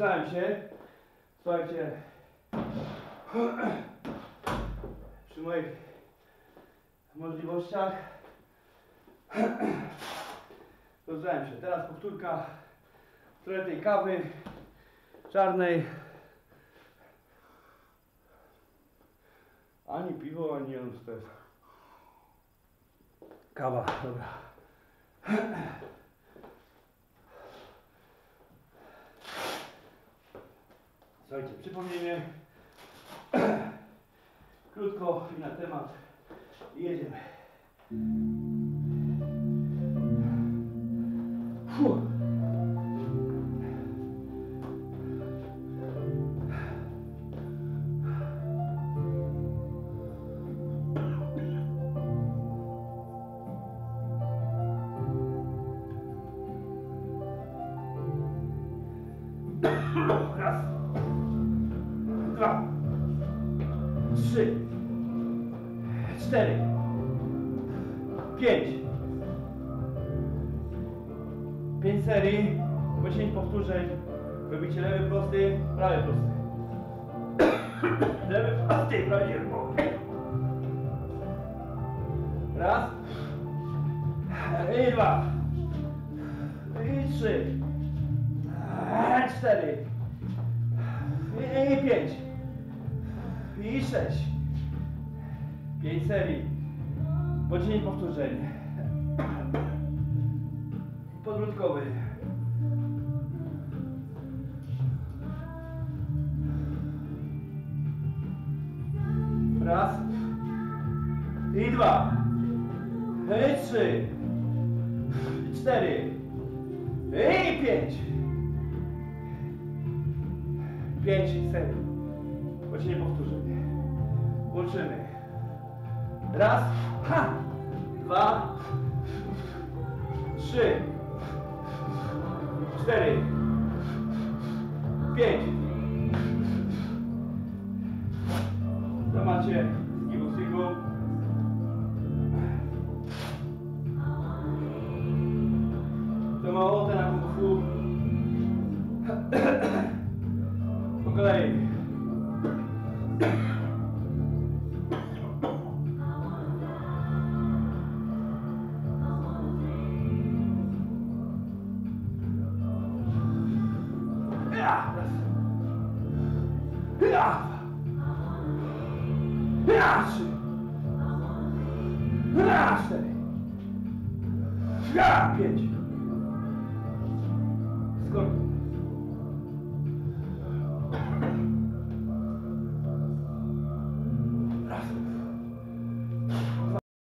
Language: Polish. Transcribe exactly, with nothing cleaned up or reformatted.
Ruszałem się. Słuchajcie. Przy moich możliwościach. Ruszałem się. Teraz powtórka. Trochę tej kawy czarnej. Ani piwo, ani on to jest kawa, dobra. Słuchajcie, przypomnienie krótko i na temat i jedziemy. Fuh. Raz, dwa, trzy, cztery, pięć. Pięć serii, po dziesięć powtórzeń. Robicie lewy prosty, prawy prosty. Lewy prosty, prawy prosty. Raz, i dwa, i trzy, cztery, i pięć, i sześć. Pięć serii, po dziesięć powtórzeń. Podbródkowy. Raz, i dwa, i trzy, i cztery, i pięć. Pięć serii. Po dziesięć powtórzeń. Łączymy. Raz, ha, dwa, trzy, cztery, pięć. To macie z kickboxingu. To ma ochotę na kung fu. Po kolei. Raz, raz, trzy, raz, cztery, raz, pięć. Skoro